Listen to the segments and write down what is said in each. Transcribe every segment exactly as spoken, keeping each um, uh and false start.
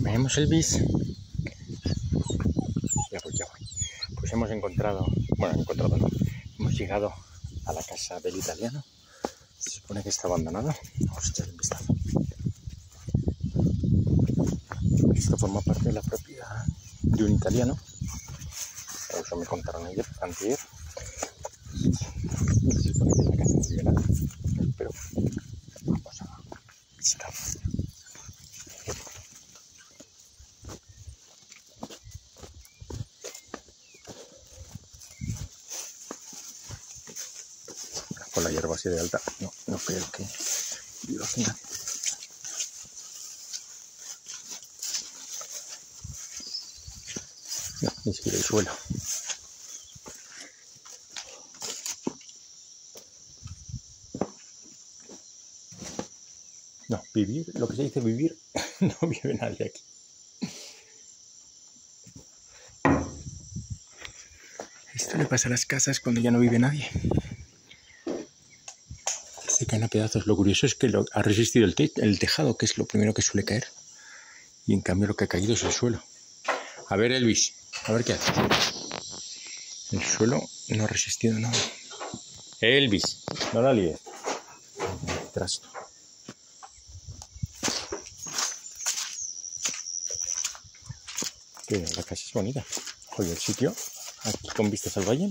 Vemos el bis. Ya voy, ya voy. Pues hemos encontrado, bueno, encontrado no, hemos llegado a la casa del italiano. Se supone que está abandonada. Vamos a echar un vistazo. Esto forma parte de la propiedad de un italiano. Eso me contaron ayer, antier. Se supone que en la casa no vive nada, pero vamos a visitarlo. Con la hierba así de alta, no, no creo que viva aquí nadie. No, ni siquiera el suelo. No, vivir, lo que se dice vivir, no vive nadie aquí. Esto le pasa a las casas cuando ya no vive nadie. Se caen a pedazos. Lo curioso es que lo, ha resistido el, te el tejado, que es lo primero que suele caer. Y en cambio lo que ha caído es el suelo. A ver, Elvis, a ver qué hace. El suelo no ha resistido nada. Elvis, no la líes. Trasto. Que la casa es bonita. Oye, el sitio, aquí con vistas al valle.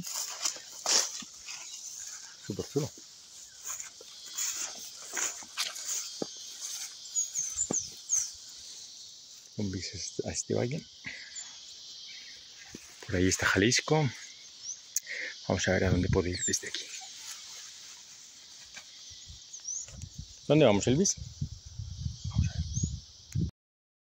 Súper chulo. Con vistas a este valle. Por ahí está Jalisco. Vamos a ver a dónde puedo ir desde aquí. ¿Dónde vamos, Elvis?